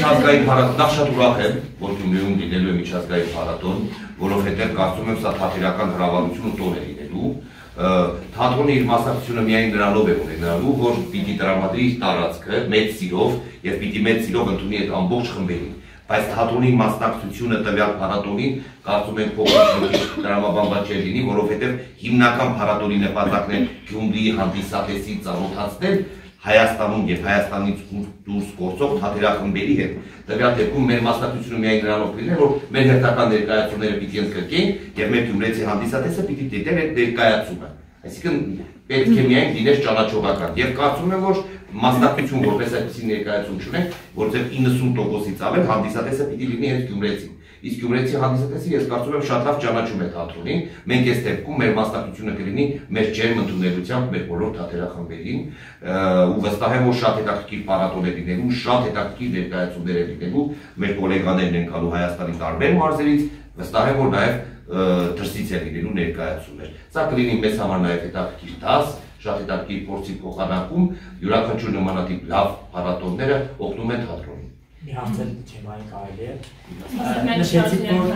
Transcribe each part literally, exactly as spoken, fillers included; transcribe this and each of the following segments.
միջազգային փառատոն, նախ շատ ուրախ եմ, որ Գյումրիում լինելու է միջազգային փառատոն, որովհետև կարծում եմ սա թատերական հրավառություն ու տոն է լինելու։ Թատրոնը իր մասնակցությունը միայն նրանով է ունենալու, որ պիտի տրամադրի իր տարածքը մեծ սիրով եւ պիտի մեծ սիրով ընդունի այդ ամբողջ խմբերին։ Բայց թատրոնի մասնակցությունը տվյալ փառատոնին կարծում եմ փոքր-փոքր տրամաբանված չէ լինի, որովհետև հիմնական փառատոնի նպատակն է Գյումրիի հանդիսատեսի ծանոթացնել Հայաստանում եւ Հայաստանից դուրս գործող թատերախմբերի հետ։ Տվյալ դեպքում մեր մասնակցությունը միայն նրանով կլիներ, որ մեր հերթական ներկայացումները պիտի ընդգրկեն եւ մեր Գյումրեցի հանդիսատեսը պիտի դիտեր այդ ներկայացումը։ Այսինքն պետք է միայն լիներ ճանաչողական եւ կարծում եմ, որ մասնակցություն որպես այդպիսի ներկայացում չունենք, որովհետեւ իննսուն տոկոսից ավել հանդիսատեսը պիտի լինի հենց Գյումրեցին։ Իսկ Գյումրեցի հանդիսատեսը ես կարծում եմ շատ լավ ճանաչում է թատրոնին, մենք այս դեպքում մեր մասնակցությունը կլինի մեր ջերմ ընդունելությամբ մեր բոլոր թատերախմբերին ու վստահ եմ, որ շատ հետաքրքիր փառատոն է լինելու, շատ հետաքրքիր ներկայացումներ է լինելու, մեր գոլեգաներն են գալու Հայաստանի տարբեր մարզերից, վստահ եմ, որ նաև դրսից է լինելու ներկայացումներ։ Սա կլինի մեզ համար նաև հետաքրքիր դաս, շատ հետաքրքիր փորձի փոխանակում, յուրաքանչյուր նմանատիպ լավ փառատոնները օգնում են թատրոնին։ Մի հարցել թեմային կարելի է։ Նշեցիք, որ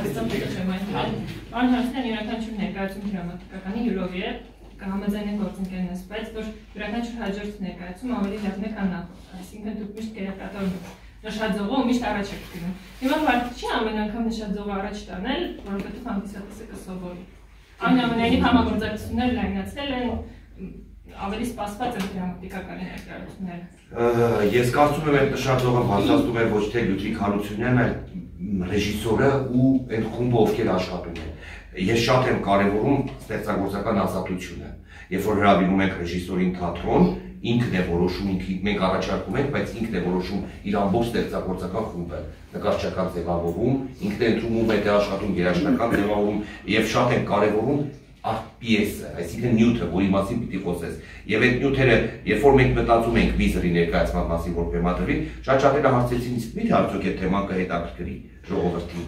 անհարցնեն յուրաքանչյուր ներկայացում դրամատիկականի յուրով է, կհամաձայնեն գործընկերներս, բայց որ յուրաքանչյուր հաջորդ ներկայացում ավելի լավն է քան նախորդ, այսինքն դուք միշտ կերակատարում եք նշաձողը ու միշտ առաջ եք գնում։ Հիմա հարցը չի ամեն անգամ նշաձողը առաջ տանել, որովհետև հանդիսատեսը կսովորի։ Այնուամենայնիվ համագործակցություններ լայնացնել են, ավելի սպասված են դրամատիկականի ներկայացումները։ Ես կարծում եմ այդ նշաձողը բացատրում է ոչ թե Լյուդվիգ Հարությունյանն, այլ ռեժիսորը ու այն խումբը, ովքեր աշխատում են։ Ես շատ եմ կարևորում ստեղծագործական ազատությունը։ Երբ որ հրավիրում ենք ռեժիսորին թատրոն, ինքն է որոշում, մենք առաջարկում ենք, բայց ինքն է որոշում իր ամբողջ ստեղծագործական խումբը, նկարչական ձևավորում, ինքն է ընդունում այդ աշխատում երաժշտական ձևավորում եւ շատ են կարևորում պիեսը, այսինքն նյութը, որի մասին պիտի խոսես։ Եվ այդ նյութերը, երբ որ մենք մտածում ենք վիզերի ներկայացման մասին, որ բեմադրվի, շատ շատերը հարցեցին, իսկ մի՞թե արդյոք այդ թեման կհետաքրքրի ժողովրդին։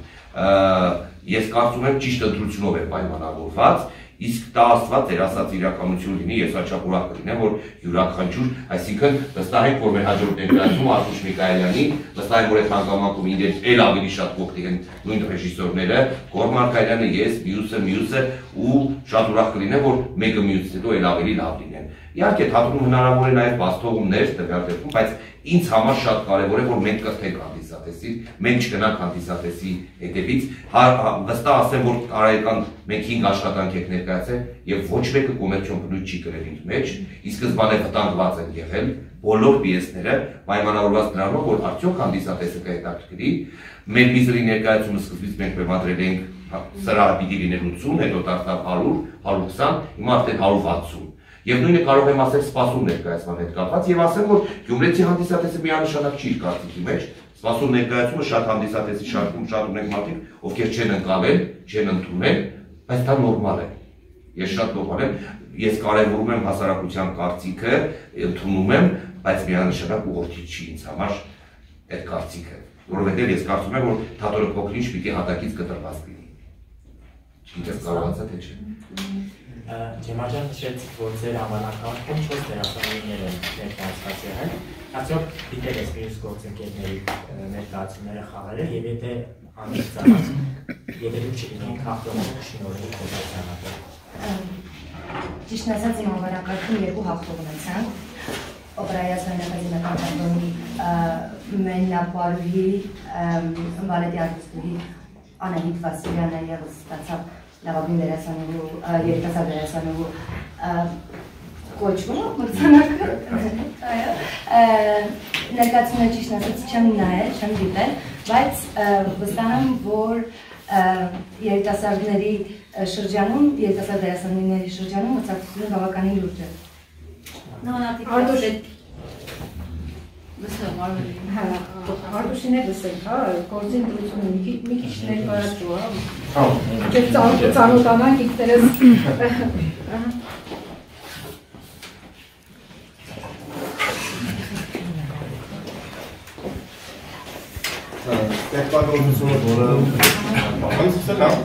Ես կարծում եմ ճիշտ ընտրությունով է պայմանավորված, իսկ դա Աստված ձեր ասած իրականություն լինի, ես հաճախ ուրախ կլինեմ, որ յուրաքանչյուր, այսինքն վստահ ենք, որ մեր հաջորդ ներկայացումը Արտուշ Միքայելյանի, վստահ եմ, որ այդ հանգամանքում ինձ էլ ավելի շատ կօգնի են նույն ռեժիսորները, Գոռ Մարկարյանը, ես, մյուսը, մյուսը ու շատ ուրախ կլինեմ, որ մեկը մյուսից հետո էլ ավելի լավ լինեն։ Իհարկե թատրոնում հնարավոր է նաև բացթողումներ տվյալ դեպքում, բայց ինձ համար շատ կարևոր է, որ մենք կրթենք հանդիսատեսին, մենք չգնանք հանդիսատեսի հետևից, վստահ ասեմ, որ կարայական մենք հինգ աշխատանք եք ներկայացել եւ ոչ մեկը կոմերցիոն բնույթ չի կրել իր մեջ, ի սկզբանե վտանգված են եղել բոլոր պիեսները, պայմանավորված նրանով, որ արդյոք հանդիսատեսը կհետաքրքրի, մեր վիզերի ներկայացումը սկզբից մենք բեմադրել ենք սրահը պիտի լիներ ութսուն, հետո դարձավ հարյուր, հարյուր քսան, հիմա արդեն հարյուր վաթսուն։ Եվ նույնը կարող եմ ասել սպասում ներկայացման հետ կապված եւ ասեմ, որ Գյումրեցի հանդիսատեսը միանշանակ չի իր կարծիքի մեջ, սպասում ներկայացումը շատ հանդիսատեսի շարքում շատ ունենք մարդիկ, ովքեր չեն ընկալել, չեն ընդունել, բայց դա նորմալ է։ Ես շատ նորմալ եմ, ես կարևորում եմ հասարակության կարծիքը, ընդունում եմ, բայց միանշանակ ուղղորդի չի ինձ համար այդ կարծիքը, որովհետեւ ես կարծում եմ, որ թատրոնը փոքր-ինչ պիտի հատակից կտրված լինի։ Չգիտեմ կարողացա թե չէ։ Ջեմաջան նշեցիք, որ ձեր համանախագահքում չորս դերասանուհիներ են ներկայացված եղել, արդյոք դիտել եք մյուս գործընկերների ներկայացումները խաղերը եւ եթե անհրաժեշտ, եթե դուք չլինեիք հաղթողը շնորհիվ կոմերցիանատը։ Ճիշտ ասած իմ համանախագահքում երկու հաղթող ունեցանք, Օպերայի ազգանական թատրոնի մենապարուհի բալետի արտիստուհի Անահիտ Վասիլյանը ևս ստացավ լավագույն դերասանուհու, երիտասարդ դերասանուհու կոչումը, մրցանակը, ներկայացումը ճիշտ ասած չեմ նայել, չեմ դիտել, բայց վստահ եմ, որ երիտասարդների շրջանում, երիտասարդ դերասանուհիների շրջանում մրցակցությունը բավականին լուրջ է։ Արտուշ Արտուշին է լսեք, հա, գործի ընտրությունը մի քիչ ներկայացու, հա, ջեր ծանոթանանք ինքներս։ Ստեղծագործությունը, որը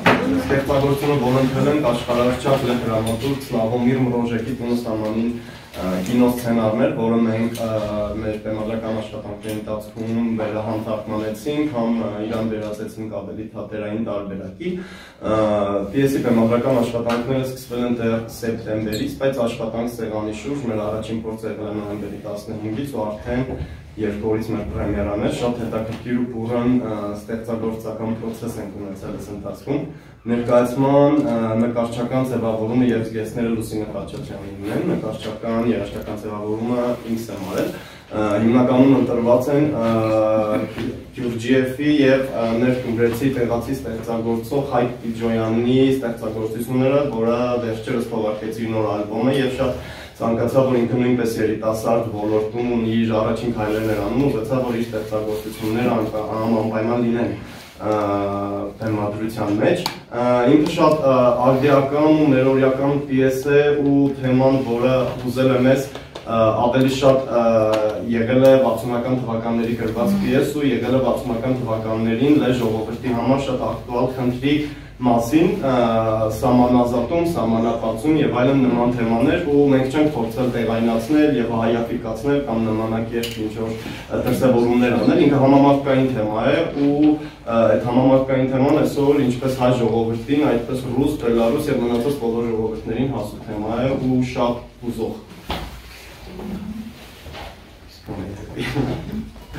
ստեղծագործությունը, որը ընտրել ենք աշխարհահռչակ դրամատուրգ Սլավոմիր Մրոժեկի տոնստամանին կինոսցենարներ, որը մենք մեր բեմադրական աշխատանքների ընթացքում վերահանդարտմանեցինք, համ իրան վերածեցինք ավելի թատերային տարբերակի։ Պիեսի բեմադրական աշխատանքները սկսվել են դեռ սեպտեմբերից, բայց աշխատանք սեղանի շուրջ մեր առաջին փորձը եղել է նոյեմբերի տասնհինգից ու արդեն երկու օրից մեր պրեմիերան է, շատ հետաքրքիր ու բուռն ստեղծագործական պրոցես ենք ունեցել այս ընթացքում։ Ներկայացման նկարչական ձևավորումը եւ զգեստները Լուսինե Խաչատրյանինն են, նկարչական երաժշտական ձևավորումը ինքս եմ արել։ Հիմնականում ընտրված են Գյուրջիևի եւ ներկումբրեցի տեղացի ստեղծագործող Հայկ Պիջոյանի ստեղծագործությունները, որը վերջերս թողարկեցի նոր ալբոմը եւ շատ ցանկացա, որ ինքը նույնպես երիտասարդ ոլորտում ունի իր առաջին քայլերն էր անում, ուզեցա, որ իր ստեղծագործությունները անպայման լինեն բեմադրության մեջ։ Ինքը շատ արդիական ու ներօրյական պիես է ու թեման, որը ուզել եմ ես ավելի շատ եղել է վաթսունական թվականների գրված պիես ու եղել է վաթսունական թվականներին լեզ ժողովրդի համար շատ ակտուալ խնդրի մասին, սահմանազատում, սահմանապատում եւ այլն նման թեմաներ ու մենք չենք փորձել տեղայնացնել եւ հայաֆիկացնել կամ նմանակերտ ինչ-որ դրսևորումներ անել, ինքը համամարտկային թեմա է ու այդ համամարտկային թեման այսօր ինչպես հայ ժողովրդին, այդպես ռուս, բելարուս եւ մնացած բոլոր ժողովուրդներին հասու թեմա է ու շատ հուզող։